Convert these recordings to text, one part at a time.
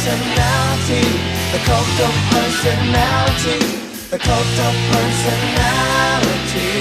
personality, the cult of personality, the cult of personality.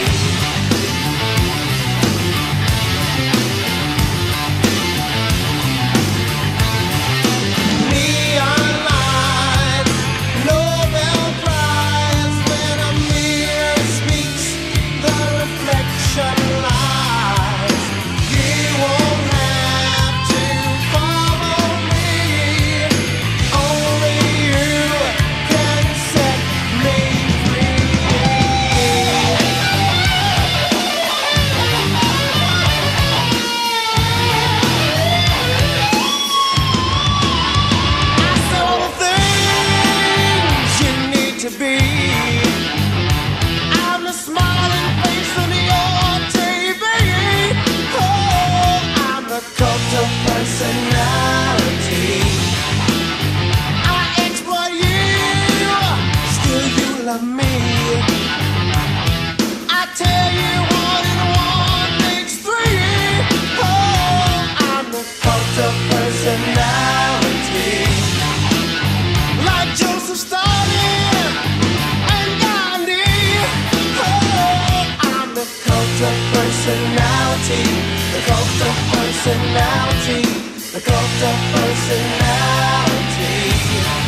Personality. I exploit you, still you love me. I tell you 1 and 1 makes 3. Oh, I'm the cult of personality. Like Joseph Stalin and Gandhi. Oh, I'm the cult of personality, the cult of personality, the cult of personality.